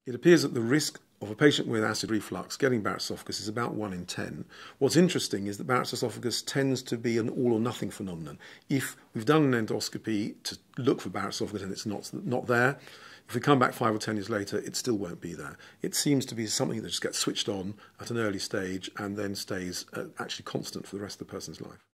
It appears that the risk of a patient with acid reflux getting Barrett's esophagus is about 1 in 10. What's interesting is that Barrett's esophagus tends to be an all or nothing phenomenon. If we've done an endoscopy to look for Barrett's esophagus and it's not there, if we come back 5 or 10 years later, it still won't be there. It seems to be something that just gets switched on at an early stage and then stays actually constant for the rest of the person's life.